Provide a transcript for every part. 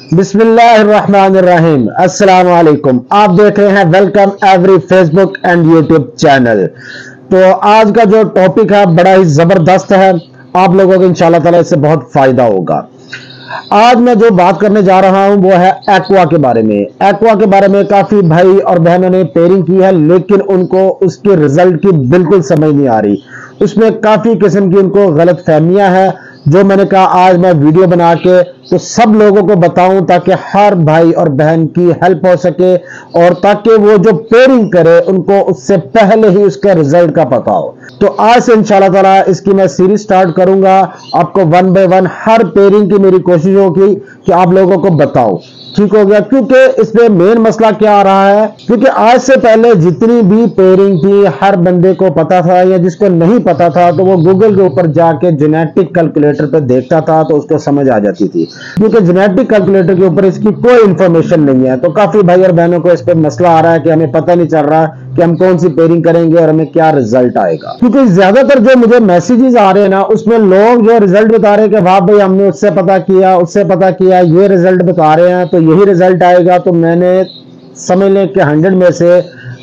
बिस्मिल्लाहिर्रहमानिर्रहीम। अस्सलाम वालेकुम। आप देख रहे हैं welcome aviary Facebook and YouTube channel. तो आज का जो टॉपिक है बड़ा ही जबरदस्त है, आप लोगों को इंशाल्लाह ताला इससे बहुत फायदा होगा। आज मैं जो बात करने जा रहा हूं वो है एक्वा के बारे में। एक्वा के बारे में काफी भाई और बहनों ने पेयरिंग की है, लेकिन उनको उसके रिजल्ट की बिल्कुल समझ नहीं आ रही। उसमें काफी किस्म की उनको गलत फहमियां हैं, जो मैंने कहा आज मैं वीडियो बना के तो सब लोगों को बताऊं, ताकि हर भाई और बहन की हेल्प हो सके और ताकि वो जो पेयरिंग करे उनको उससे पहले ही उसके रिजल्ट का पता हो। तो आज से इंशाल्लाह ताला इसकी मैं सीरीज स्टार्ट करूंगा। आपको वन बाय वन हर पेयरिंग की मेरी कोशिश होगी कि आप लोगों को बताऊं। ठीक हो गया, क्योंकि इसमें मेन मसला क्या आ रहा है, क्योंकि आज से पहले जितनी भी पेयरिंग थी हर बंदे को पता था, या जिसको नहीं पता था तो वो गूगल के ऊपर जाके जेनेटिक कैलकुलेटर पे देखता था तो उसको समझ आ जाती थी। क्योंकि जेनेटिक कैलकुलेटर के ऊपर इसकी कोई इंफॉर्मेशन नहीं है, तो काफी भाई और बहनों को इस पर मसला आ रहा है कि हमें पता नहीं चल रहा कि हम कौन सी पेयरिंग करेंगे और हमें क्या रिजल्ट आएगा। क्योंकि ज्यादातर जो मुझे मैसेजेस आ रहे हैं ना, उसमें लोग जो रिजल्ट बता रहे हैं कि वाह भाई हमने उससे पता किया ये रिजल्ट बता रहे हैं तो यही रिजल्ट आएगा। तो मैंने समझ लें कि 100 में से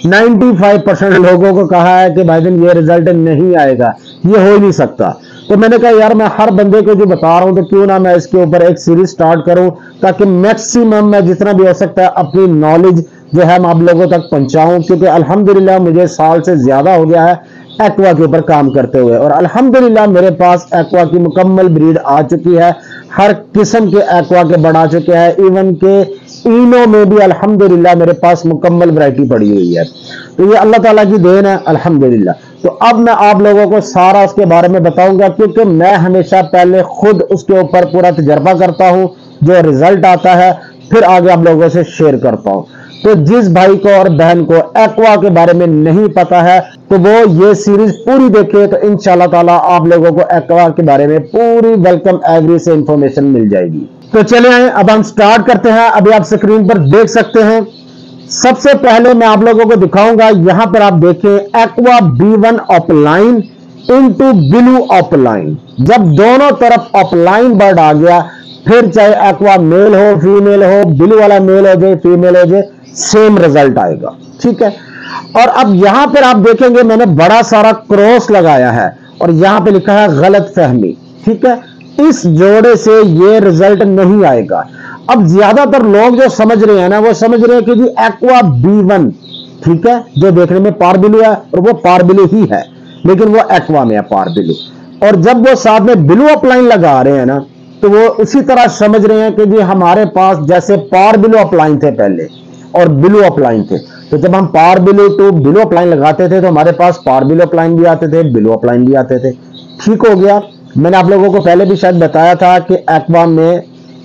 95% लोगों को कहा है कि भाईजान ये रिजल्ट नहीं आएगा, ये हो ही नहीं सकता। तो मैंने कहा यार मैं हर बंदे को जो बता रहा हूं तो क्यों ना मैं इसके ऊपर एक सीरीज स्टार्ट करूं, ताकि मैक्सिमम मैं जितना भी हो सकता है अपनी नॉलेज जो है मैं आप लोगों तक पहुंचाऊं। क्योंकि अल्हम्दुलिल्लाह मुझे साल से ज्यादा हो गया है एक्वा के ऊपर काम करते हुए, और अल्हम्दुलिल्लाह मेरे पास एक्वा की मुकम्मल ब्रीड आ चुकी है। हर किस्म के एक्वा के बढ़ा चुके हैं, इवन के इनो में भी अल्हम्दुलिल्लाह मेरे पास मुकम्मल वैरायटी पड़ी हुई है। तो ये अल्लाह ताला की देन है अल्हम्दुलिल्लाह। तो अब मैं आप लोगों को सारा उसके बारे में बताऊंगा, क्योंकि मैं हमेशा पहले खुद उसके ऊपर पूरा तजर्बा करता हूं, जो रिजल्ट आता है फिर आगे आप लोगों से शेयर करता हूं। तो जिस भाई को और बहन को एक्वा के बारे में नहीं पता है तो वो ये सीरीज पूरी देखे, तो इंशाल्लाह ताला आप लोगों को एक्वा के बारे में पूरी वेलकम एवरी से इंफॉर्मेशन मिल जाएगी। तो चले आए अब हम स्टार्ट करते हैं। अभी आप स्क्रीन पर देख सकते हैं। सबसे पहले मैं आप लोगों को दिखाऊंगा, यहां पर आप देखें aqua B1 opaline into blue opaline. जब दोनों तरफ ऑफलाइन बर्ड आ गया, फिर चाहे एक्वा मेल हो फीमेल हो, ब्लू वाला मेल हो जाए फीमेल हो जाए, सेम रिजल्ट आएगा। ठीक है, और अब यहां पर आप देखेंगे मैंने बड़ा सारा क्रॉस लगाया है और यहां पे लिखा है गलत फहमी। ठीक है, इस जोड़े से ये रिजल्ट नहीं आएगा। अब ज्यादातर लोग जो समझ रहे हैं ना, वो समझ रहे हैं कि जी एक्वा B1 ठीक है, जो देखने में पारबिलू है और वो पारबिलू ही है, लेकिन वो एक्वा में है पारबिलू। और जब वो साथ में ब्लू अपलाइन लगा रहे हैं ना, तो वो उसी तरह समझ रहे हैं कि जी हमारे पास जैसे पारबिलू अपलाइन थे पहले और ब्लू अपलाइन थे, तो जब हम पारबिलू टू ब्लू अपलाइन लगाते थे तो हमारे पास पारबिलू अपलाइन भी आते थे, ब्लू अपलाइन भी आते थे। ठीक हो गया। मैंने आप लोगों को पहले भी शायद बताया था कि एक्वा में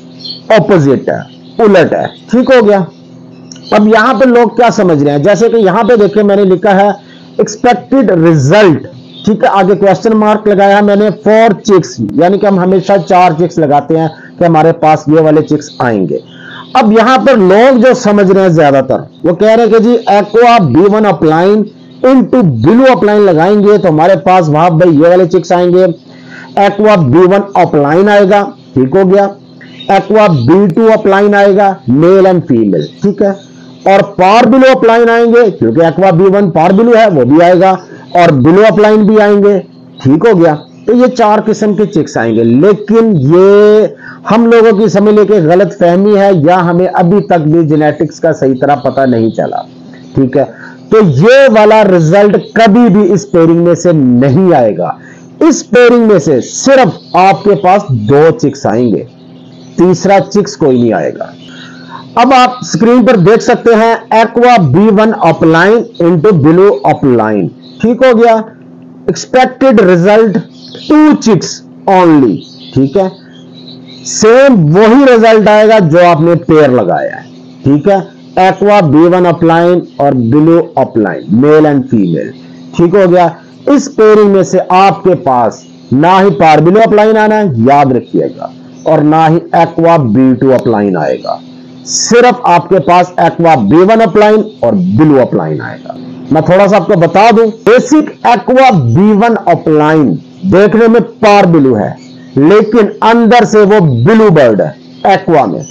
ऑपोजिट है, उलट है। ठीक हो गया। अब यहां पे लोग क्या समझ रहे हैं, जैसे कि यहां पे देखिए मैंने लिखा है एक्सपेक्टेड रिजल्ट। ठीक है, आगे क्वेश्चन मार्क लगाया है मैंने 4 चिक्स, यानी कि हम हमेशा 4 चिक्स लगाते हैं कि हमारे पास ये वाले चिक्स आएंगे। अब यहां पर लोग जो समझ रहे हैं ज्यादातर वो कह रहे हैं कि जी aqua B1 opaline into blue opaline लगाएंगे तो हमारे पास वहां भाई ये वाले चिक्स आएंगे, एक्वा B1 अपलाइन आएगा। ठीक हो गया। एक्वा B2 अपलाइन आएगा, मेल एंड फीमेल। ठीक है, और पारबिलू अपलाइन आएंगे, क्योंकि एक्वा B1 पारबिलू है वो भी आएगा, और ब्लू अपलाइन भी आएंगे। ठीक हो गया। तो ये 4 किस्म के चिक्स आएंगे, लेकिन ये हम लोगों की समझ लेके गलत फहमी है, या हमें अभी तक भी जेनेटिक्स का सही तरह पता नहीं चला। ठीक है, तो ये वाला रिजल्ट कभी भी इस पेयरिंग में से नहीं आएगा। इस पेयरिंग में से सिर्फ आपके पास 2 चिक्स आएंगे, तीसरा चिक्स कोई नहीं आएगा। अब आप स्क्रीन पर देख सकते हैं aqua B1 opaline into blue opaline. ठीक हो गया। Expected result 2 chicks only. ठीक है, सेम वही रिजल्ट आएगा जो आपने पेयर लगाया है। ठीक है, एक्वा B1 अपलाइन और blue opaline, male and female. ठीक हो गया। इस पेयरिंग में से आपके पास ना ही पारबिलू अपलाइन आना है, याद रखिएगा, और ना ही एक्वा B2 अपलाइन आएगा। सिर्फ आपके पास एक्वा B1 अपलाइन और ब्लू अपलाइन आएगा। मैं थोड़ा सा आपको बता दूं, बेसिक एक्वा B1 अपलाइन देखने में पारबिलू है, लेकिन अंदर से वो ब्लू बर्ड है एक्वा में।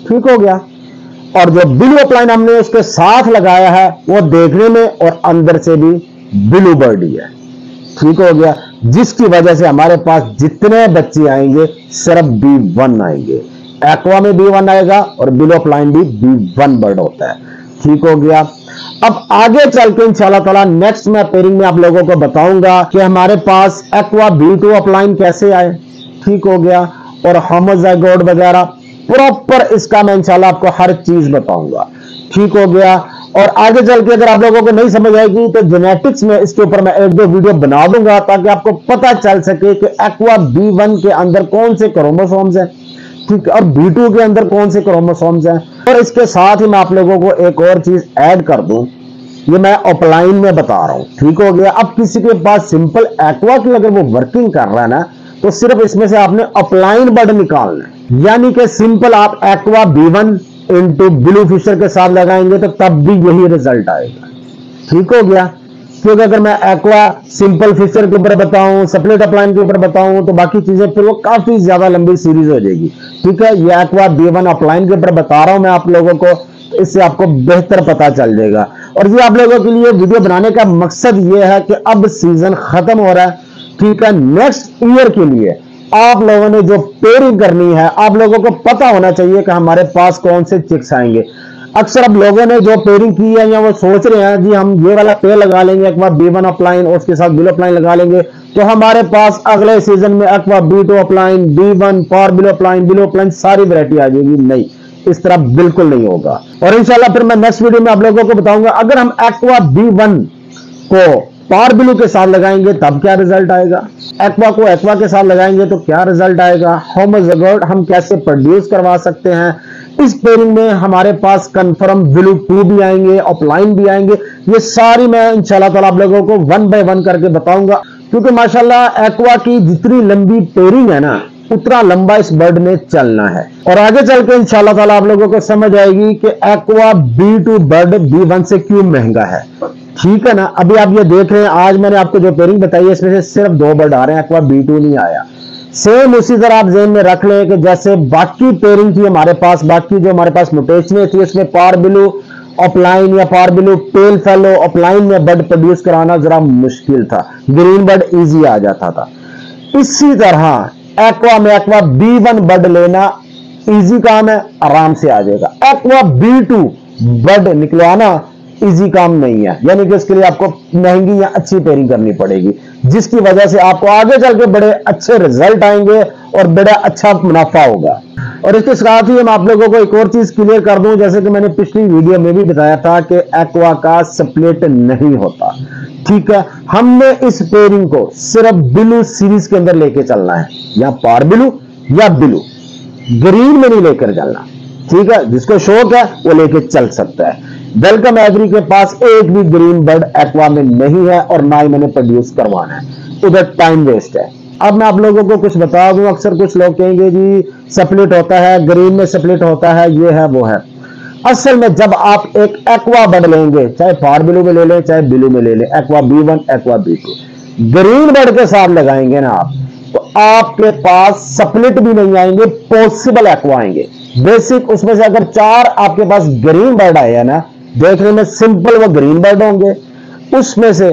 ठीक हो गया। और जो ब्लू अपलाइन हमने उसके साथ लगाया है वो देखने में और अंदर से भी ब्लू बर्ड ही है, ठीक हो गया। जिसकी वजह से हमारे पास जितने बच्चे आएंगे सिर्फ B1 आएंगे। एक्वा में B1 आएगा और ब्लू अपलाइन भी B1 बर्ड होता है, ठीक हो गया। अब आगे चल के इंशाल्लाह ताला नेक्स्ट मैं पेयरिंग में आप लोगों को बताऊंगा कि हमारे पास एक्वा B2 अपलाइन कैसे आए, ठीक हो गया। और होमोजाइगोट वगैरह प्रॉपर इसका मैं इंशाल्लाह आपको हर चीज बताऊंगा, ठीक हो गया। और आगे चल के अगर आप लोगों को नहीं समझ आएगी तो जेनेटिक्स में इसके ऊपर मैं एक दो वीडियो बना दूंगा ताकि आपको पता चल सके कि एक्वा B1 के अंदर कौन से क्रोमोसोम्स हैं, ठीक है, और B2 के अंदर कौन से क्रोमोसोम्स हैं। और इसके साथ ही मैं आप लोगों को एक और चीज ऐड कर दूं, ये मैं अपलाइन में बता रहा हूं, ठीक हो गया। अब किसी के पास सिंपल एक्वा की अगर वो वर्किंग कर रहा है ना तो सिर्फ इसमें से आपने अपलाइन बर्ड निकालना है, यानी कि सिंपल आप aqua B1 into blue Fisher के साथ लगाएंगे तो तब भी यही रिजल्ट आएगा, ठीक हो गया। क्योंकि अगर मैं एक्वा सिंपल फिशर के ऊपर बताऊं, सेपरेट अपलाइन के ऊपर बताऊं तो बाकी चीजें फिर वो काफी ज्यादा लंबी सीरीज हो जाएगी, ठीक है। ये एक्वा B1 अपलाइन के ऊपर बता रहा हूं मैं आप लोगों को, इससे आपको बेहतर पता चल जाएगा। और ये आप लोगों के लिए वीडियो बनाने का मकसद ये है कि अब सीजन खत्म हो रहा है, ठीक है। नेक्स्ट ईयर के लिए आप लोगों ने जो पेयरिंग करनी है, आप लोगों को पता होना चाहिए कि हमारे पास कौन से चिक्स आएंगे। अक्सर अब लोगों ने जो पेयरिंग की है या वो सोच रहे हैं जी हम ये वाला पेयर लगा लेंगे एक्वा B1 अपलाइन और उसके साथ ब्लू अपलाइन लगा लेंगे तो हमारे पास अगले सीजन में aqua B2 opaline, B1 power blue opaline सारी वैरायटी आ जाएगी। नहीं, इस तरह बिल्कुल नहीं होगा। और इंशाल्लाह फिर मैं नेक्स्ट वीडियो में आप लोगों को बताऊंगा अगर हम एक्वा B1 को पावर ब्लू के साथ लगाएंगे तब क्या रिजल्ट आएगा, एक्वा को एक्वा के साथ लगाएंगे तो क्या रिजल्ट आएगा, होमोजाइगोट हम कैसे प्रोड्यूस करवा सकते हैं। इस पेयरिंग में हमारे पास कंफर्म ब्लू 2 भी आएंगे, अपलाइन भी आएंगे। ये सारी मैं इंशाल्लाह ताला आप लोगों को 1 बाय 1 करके बताऊंगा, क्योंकि माशाल्लाह एक्वा की जितनी लंबी पेयरिंग है ना उतना लंबा इस बर्ड में चलना है। और आगे चल के इंशाल्लाह ताला आप लोगों को समझ आएगी कि एक्वा B2 बर्ड B1 से क्यों महंगा है, ठीक है ना। अभी आप ये देख रहे हैं, आज मैंने आपको जो पेयरिंग बताई है इसमें से सिर्फ 2 बर्ड आ रहे हैं, एक्वा B2 नहीं आया। सेम उसी तरह आप ज़हन में रख लें कि जैसे बाकी पेयरिंग थी हमारे पास, बाकी जो हमारे पास म्यूटेशनें थी उसमें पावर ब्लू अपलाइन या power blue pale fallow opaline में बर्ड प्रोड्यूस कराना जरा मुश्किल था, ग्रीन बर्ड इजी आ जाता था। इसी तरह एक्वा में एक्वा B1 बर्ड लेना इजी काम है, आराम से आ जाएगा। एक्वा B2 बर्ड निकलवाना इजी काम नहीं है, यानी कि इसके लिए आपको महंगी या अच्छी पेयरिंग करनी पड़ेगी, जिसकी वजह से आपको आगे चल के बड़े अच्छे रिजल्ट आएंगे और बड़ा अच्छा मुनाफा होगा। और इसके साथ ही मैं आप लोगों को एक और चीज क्लियर कर दूं, जैसे कि मैंने पिछली वीडियो में भी बताया था कि एक्वा का स्प्लिट नहीं होता, ठीक है। हमने इस पेयरिंग को सिर्फ ब्लू सीरीज के अंदर लेके चलना है, या पावर ब्लू या ब्लू, ग्रीन में नहीं लेकर चलना, ठीक है। जिसको शौक है वो लेके चल सकता है। वेलकम एवरी के पास एक भी ग्रीन बर्ड एक्वा में नहीं है और ना ही मैंने प्रोड्यूस करवाना है, उधर टाइम वेस्ट है। अब मैं आप लोगों को कुछ बता दूं, अक्सर कुछ लोग कहेंगे जी स्प्लिट होता है, ग्रीन में स्प्लिट होता है, ये है वो है। असल में जब आप एक एक्वा बर्ड लेंगे, चाहे पावर ब्लू में ले लें चाहे ब्लू में ले लें, aqua B1 aqua B2, green bird के साथ लगाएंगे ना आप, तो आपके पास स्प्लिट भी नहीं आएंगे, पॉसिबल एक्वा आएंगे। बेसिक उसमें से अगर 4 आपके पास ग्रीन बर्ड आए हैं ना, देखने में सिंपल वो ग्रीन बर्ड होंगे, उसमें से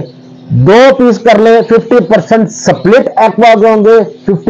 2 पीस कर ले 50% स्प्लिट एक्वा के होंगे,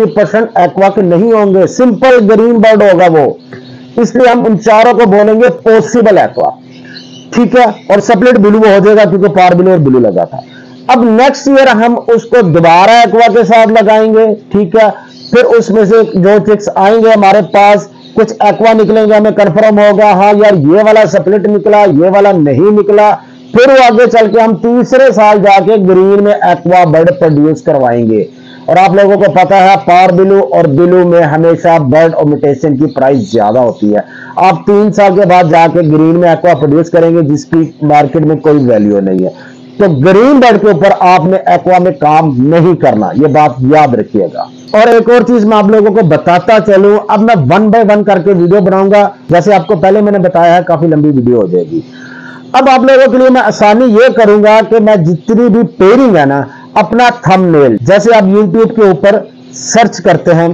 50% एक्वा के नहीं होंगे, सिंपल ग्रीन बर्ड होगा वो। इसलिए हम उन चारों को बोलेंगे पॉसिबल एक्वा, ठीक है। और स्प्लिट ब्लू हो जाएगा क्योंकि पावर ब्लू और ब्लू लगा था। अब नेक्स्ट ईयर हम उसको दोबारा एक्वा के साथ लगाएंगे, ठीक है। फिर उसमें से जो चिक्स आएंगे हमारे पास, कुछ एक्वा निकलेंगे, हमें कंफर्म होगा हाँ यार ये वाला स्प्लिट निकला, ये वाला नहीं निकला। फिर वो आगे चल के हम तीसरे साल जाके ग्रीन में एक्वा बर्ड प्रोड्यूस करवाएंगे। और आप लोगों को पता है पावर ब्लू और ब्लू में हमेशा बर्ड और म्यूटेशन की प्राइस ज्यादा होती है। आप 3 साल के बाद जाके ग्रीन में एक्वा प्रोड्यूस करेंगे जिसकी मार्केट में कोई वैल्यू नहीं है। तो ग्रीन बर्ड के ऊपर आपने एक्वा में काम नहीं करना, यह बात याद रखिएगा। और एक और चीज मैं आप लोगों को बताता चलूं, अब मैं 1 बाय 1 करके वीडियो बनाऊंगा, जैसे आपको पहले मैंने बताया है, काफी लंबी वीडियो हो जाएगी। अब आप लोगों के लिए मैं आसानी ये करूंगा कि मैं जितनी भी पेयरिंग है ना, अपना थंबनेल, जैसे आप YouTube के ऊपर सर्च करते हैं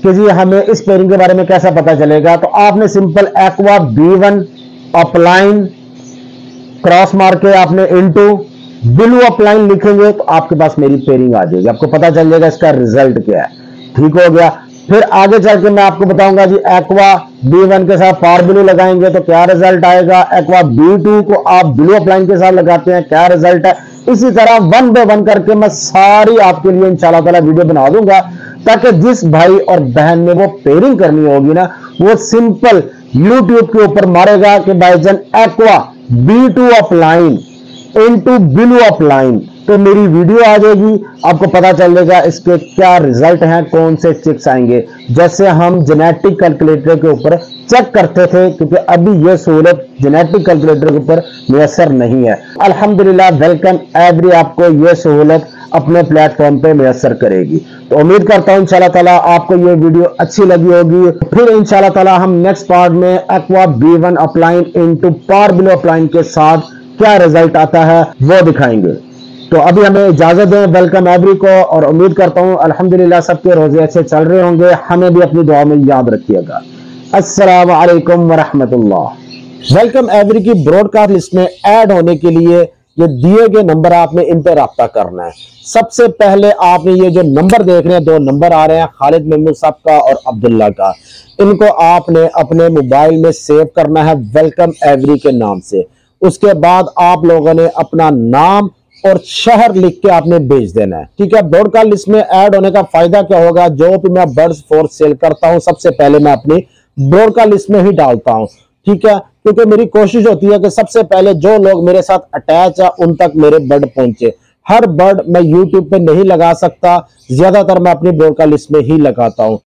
कि जी हमें इस पेयरिंग के बारे में कैसा पता चलेगा, तो आपने simple aqua B1 upline cross मार के आपने इनटू ब्लू अपलाइन लिखेंगे तो आपके पास मेरी पेयरिंग आ जाएगी, आपको पता चल जाएगा इसका रिजल्ट क्या है। ठीक हो गया। फिर आगे चल के मैं आपको बताऊंगा जी एक्वा B1 के साथ फार ब्लू लगाएंगे तो क्या रिजल्ट आएगा, एक्वा B2 को आप ब्लू अपलाइन के साथ लगाते हैं क्या रिजल्ट है। इसी तरह 1 बाय 1 करके मैं सारी आपके लिए इंशाल्लाह ताला वीडियो बना दूंगा, ताकि जिस भाई और बहन ने वो पेयरिंग करनी होगी ना, वो सिंपल यूट्यूब के ऊपर मारेगा कि भाईजान aqua B2 opaline into blue opaline, तो मेरी वीडियो आ जाएगी, आपको पता चल जाएगा इसके क्या रिजल्ट हैं, कौन से चिक्स आएंगे, जैसे हम जेनेटिक कैलकुलेटर के ऊपर चेक करते थे, क्योंकि अभी यह सहूलत जेनेटिक कैलकुलेटर के ऊपर मुयसर नहीं है। अल्हम्दुलिल्लाह वेलकम एवरी आपको यह सहूलत अपने प्लेटफॉर्म पे मुयसर करेगी। तो उम्मीद करता हूं इंशाल्लाह ताला आपको ये वीडियो अच्छी लगी होगी। फिर इंशाल्लाह ताला हम नेक्स्ट पार्ट में aqua B1 opaline into power blue opaline के साथ क्या रिजल्ट आता है वो दिखाएंगे। तो अभी हमें इजाजत दें, वेलकम एवरी को, और उम्मीद करता हूं अल्हम्दुलिल्लाह सबके रोजे अच्छे चल रहे होंगे। हमें भी अपनी दुआ में याद रखिएगा। अस्सलामु अलैकुम वरहमतुल्लाह। वेलकम एवरी की ब्रॉडकास्ट लिस्ट में ऐड होने के लिए ये दिए गए नंबर आपने इन पर राब्ता करना है। सबसे पहले आपने ये जो नंबर देख रहे हैं, 2 नंबर आ रहे हैं खालिद महमूद साहब का और अब्दुल्ला का, इनको आपने अपने मोबाइल में सेव करना है वेलकम एवरी के नाम से। उसके बाद आप लोगों ने अपना नाम और शहर लिख के आपने भेज देना है। ठीक है। ब्रॉडकास्ट लिस्ट में ऐड होने का फायदा क्या होगा, जो भी मैं बर्ड्स फोर्स सेल करता हूं सबसे पहले मैं अपनी ब्रॉडकास्ट लिस्ट में ही डालता हूं। ठीक है, क्योंकि मेरी कोशिश होती है कि सबसे पहले जो लोग मेरे साथ अटैच है उन तक मेरे बर्ड पहुंचे। हर बर्ड मैं यूट्यूब पे नहीं लगा सकता, ज्यादातर मैं अपनी ब्रॉडकास्ट लिस्ट में ही लगाता हूं।